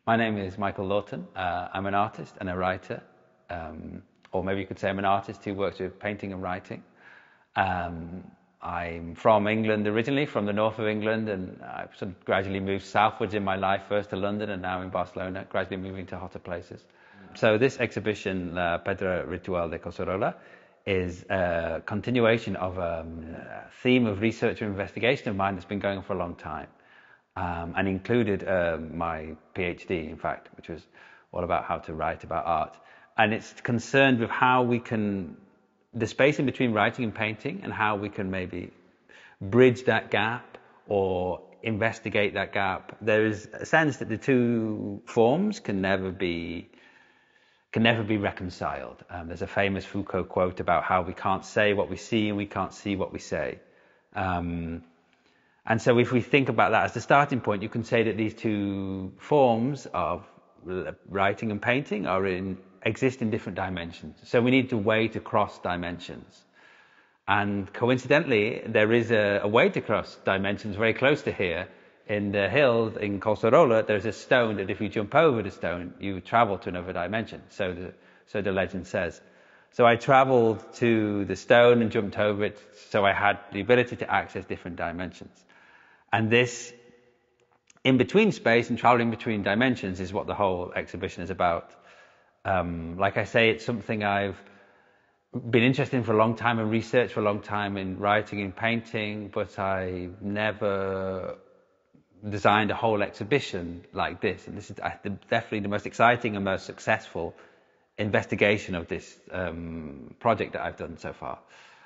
My name is Michael Lawton. I'm an artist and a writer, or maybe you could say I'm an artist who works with painting and writing. I'm from England originally, from the north of England, and I've sort of gradually moved southwards in my life, first to London and now in Barcelona, gradually moving to hotter places. So this exhibition, La Pedra Ritual de Collserola, is a continuation of a theme of research and investigation of mine that's been going on for a long time. And included my PhD, in fact, which was all about how to write about art. And it's concerned with how we can, the space in between writing and painting, and how we can maybe bridge that gap or investigate that gap. There is a sense that the two forms can never be reconciled. There's a famous Foucault quote about how we can't say what we see and we can't see what we say. And so if we think about that as the starting point, you can say that these two forms of writing and painting exist in different dimensions. So we need a way to cross dimensions. And coincidentally, there is a way to cross dimensions very close to here. In the hills in Collserola, there's a stone that if you jump over the stone, you travel to another dimension. So the legend says. So I traveled to the stone and jumped over it, so I had the ability to access different dimensions. And this in-between space and traveling between dimensions is what the whole exhibition is about. Like I say, it's something I've been interested in for a long time and researched for a long time in writing and painting, but I never designed a whole exhibition like this. And this is definitely the most exciting and most successful investigation of this project that I've done so far.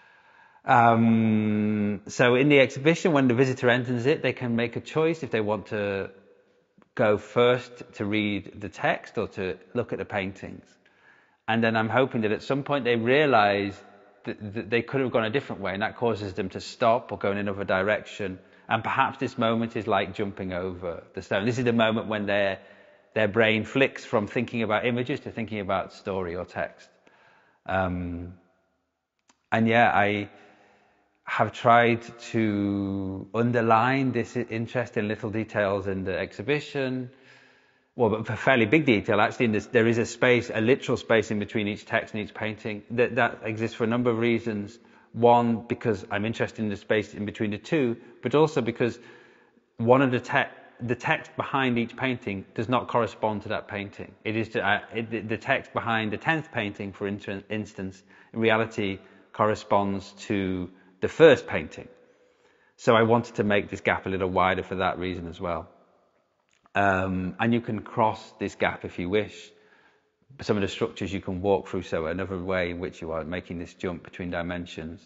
So in the exhibition, when the visitor enters it, they can make a choice if they want to go first to read the text or to look at the paintings. And then I'm hoping that at some point they realize that they could have gone a different way, and that causes them to stop or go in another direction. And perhaps this moment is like jumping over the stone. This is the moment when their brain flicks from thinking about images to thinking about story or text. And yeah, I have tried to underline this interest in little details in the exhibition. Well, but for fairly big detail, actually, there is a space, a literal space in between each text and each painting. That exists for a number of reasons. One, because I'm interested in the space in between the two, but also because one of the text behind each painting does not correspond to that painting. It is the text behind the 10th painting, for instance, in reality corresponds to the first painting. So I wanted to make this gap a little wider for that reason as well. And you can cross this gap if you wish. Some of the structures you can walk through, so another way in which you are making this jump between dimensions.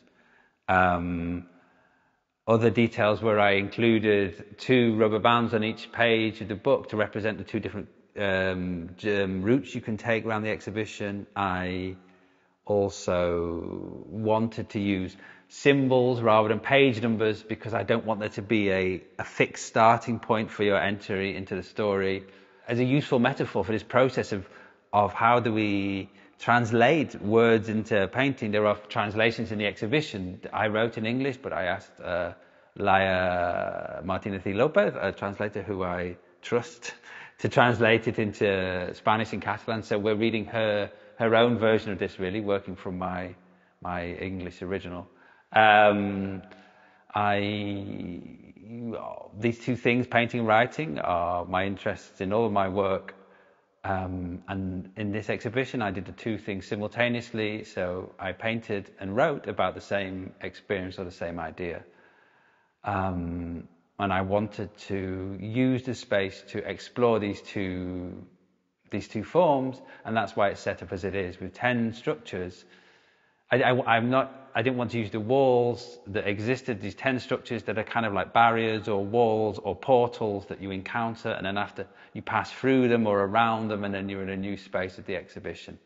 Other details where I included 2 rubber bands on each page of the book to represent the 2 different routes you can take around the exhibition. I also wanted to use symbols rather than page numbers because I don't want there to be a fixed starting point for your entry into the story. As a useful metaphor for this process of how do we translate words into painting. There are translations in the exhibition. I wrote in English, but I asked Laia Martinez y Lopez, a translator who I trust, to translate it into Spanish and Catalan. So we're reading her own version of this, really, working from my English original. These 2 things, painting and writing, are my interests in all of my work. And in this exhibition, I did the 2 things simultaneously. So I painted and wrote about the same experience or the same idea. And I wanted to use the space to explore these two forms, and that's why it's set up as it is, with 10 structures. I didn't want to use the walls that existed, these 10 structures that are kind of like barriers or walls or portals that you encounter, and then after you pass through them or around them, and then you're in a new space of the exhibition.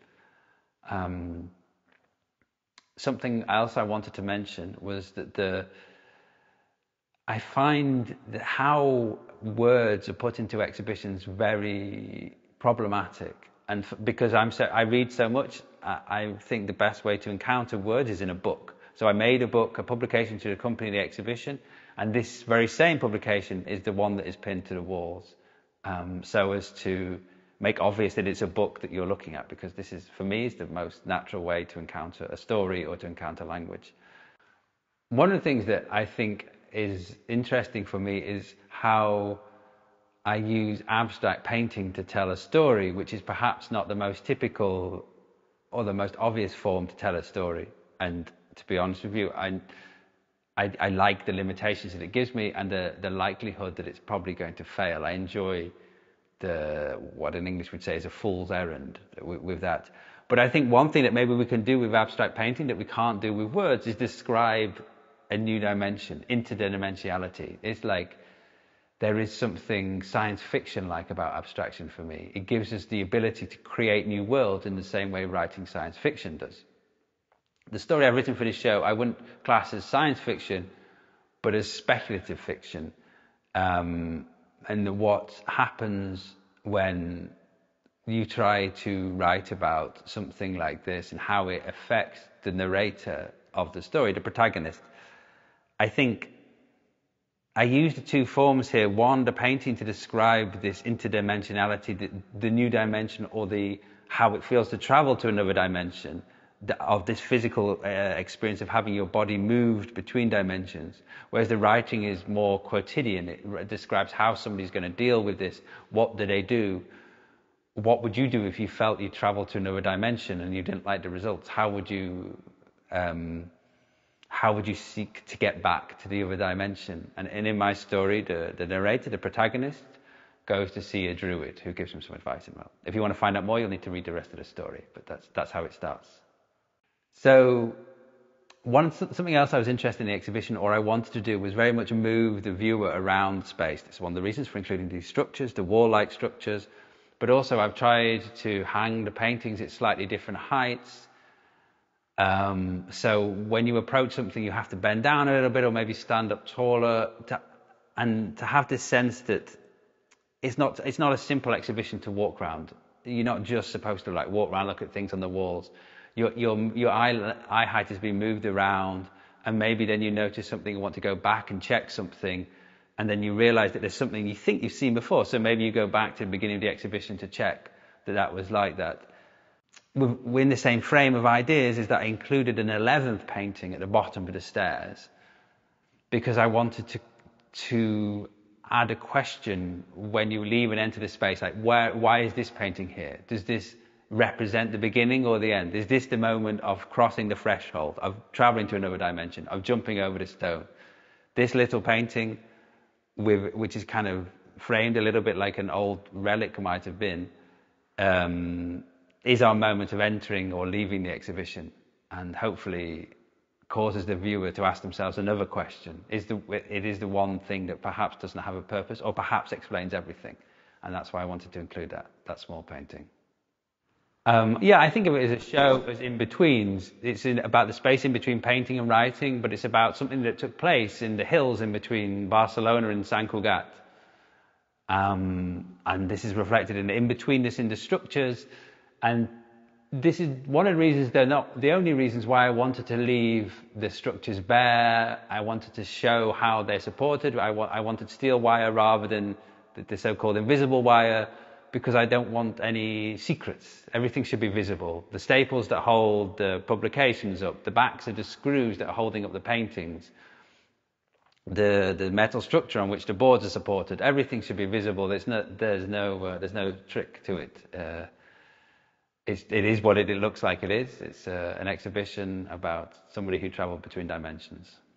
Something else I wanted to mention was that I find that how words are put into exhibitions very problematic. And because I read so much, I think the best way to encounter words is in a book. So I made a book, a publication to accompany the exhibition, and this very same publication is the one that is pinned to the walls. so as to make obvious that it's a book that you're looking at, because this is, for me, is the most natural way to encounter a story or to encounter language. One of the things that I think is interesting for me is how I use abstract painting to tell a story, which is perhaps not the most typical or the most obvious form to tell a story. And to be honest with you, I like the limitations that it gives me and the likelihood that it's probably going to fail. I enjoy what in English would say is a fool's errand with that. But I think one thing that maybe we can do with abstract painting that we can't do with words is describe a new dimension, interdimensionality. It's like there is something science fiction-like about abstraction for me. It gives us the ability to create new worlds in the same way writing science fiction does. The story I've written for this show, I wouldn't class as science fiction, but as speculative fiction. And what happens when you try to write about something like this and how it affects the narrator of the story, the protagonist. I think I use the two forms here. One, the painting to describe this interdimensionality, the new dimension, or how it feels to travel to another dimension, of this physical experience of having your body moved between dimensions. Whereas the writing is more quotidian. It describes how somebody's going to deal with this. What do they do? What would you do if you felt you traveled to another dimension and you didn't like the results? How would you seek to get back to the other dimension? And in my story, the narrator, the protagonist, goes to see a druid who gives him some advice. Well, if you want to find out more, you'll need to read the rest of the story. But that's how it starts. So something else I was interested in the exhibition, or I wanted to do, was very much move the viewer around space. It's one of the reasons for including these structures, the wall-like structures. But also I've tried to hang the paintings at slightly different heights. So when you approach something, you have to bend down a little bit or maybe stand up taller, and to have this sense that it's not a simple exhibition to walk around. You're not just supposed to like walk around, look at things on the walls. Your eye height has been moved around, and maybe then you notice something, you want to go back and check something, and then you realize that there's something you think you've seen before. So maybe you go back to the beginning of the exhibition to check that was like that. We're in the same frame of ideas is that I included an 11th painting at the bottom of the stairs because I wanted to add a question when you leave and enter the space, like why is this painting here? Does this represent the beginning or the end? Is this the moment of crossing the threshold, of traveling to another dimension, of jumping over the stone? This little painting, which is kind of framed a little bit like an old relic might have been, is our moment of entering or leaving the exhibition, and hopefully causes the viewer to ask themselves another question. It is the one thing that perhaps doesn't have a purpose or perhaps explains everything. And that's why I wanted to include that small painting. I think of it as a show as in-betweens. It's about the space in between painting and writing, but it's about something that took place in the hills in between Barcelona and Sant Cugat. And this is reflected in the in-betweenness in the structures. And this is one of the reasons, they're not the only reasons why I wanted to leave the structures bare. I wanted to show how they're supported. I wanted steel wire rather than the so-called invisible wire, because I don't want any secrets. Everything should be visible. The staples that hold the publications up, the backs of the screws that are holding up the paintings, the metal structure on which the boards are supported, everything should be visible. There's no trick to it. It is what it looks like it is. It's an exhibition about somebody who traveled between dimensions.